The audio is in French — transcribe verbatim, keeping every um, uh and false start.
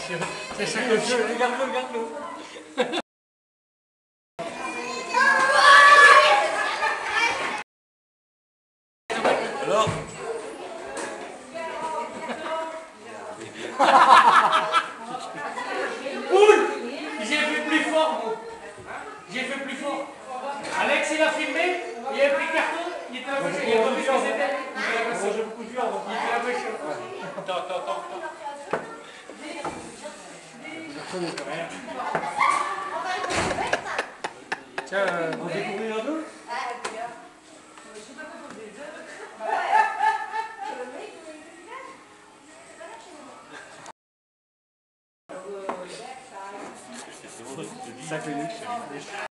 C'est ça que je... Regarde-le, regarde-le. Alors Boule. J'ai fait plus fort, moi. J'ai fait plus fort. Alex, il a filmé, il a pris le carton, il était là-bas, il a pas vu ce que c'était. J'ai beaucoup de viande, il était là-bas. Attends, attends, attends. Tiens, vous découvrez un peu? cinq minutes.